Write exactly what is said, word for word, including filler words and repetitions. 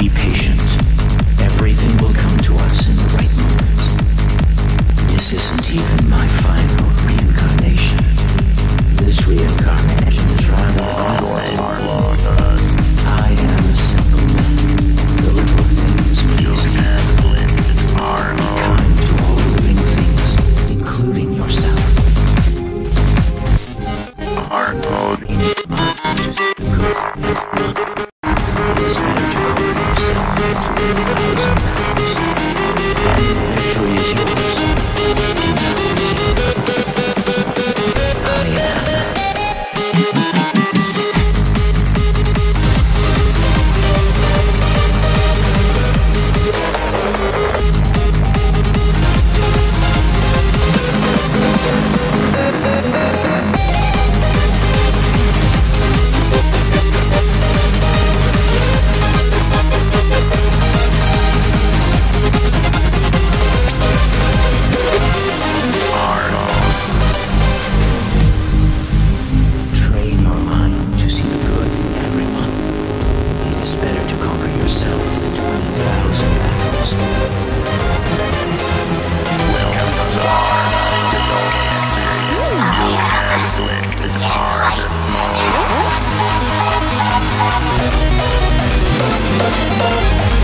Be patient. Everything will come to us in the right moment. This isn't even my final reincarnation. This reincarnation is rather unlikely. I am a simple man. The little things please me. Be kind to all living things, including yourself. Hard mode. It is better to cover yourself than to live a thousand battles. And the victory is yours. I am. Hard.